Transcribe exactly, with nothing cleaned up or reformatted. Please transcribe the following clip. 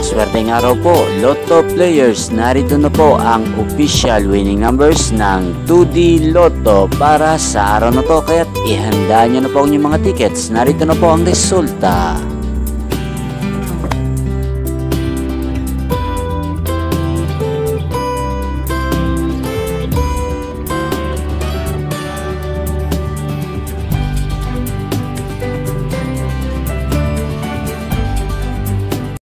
maswerteng araw po, Lotto players, narito na po ang official winning numbers ng two D Lotto para sa araw na to. Kaya't ihanda nyo na po ang inyong mga tickets. Narito na po ang resulta.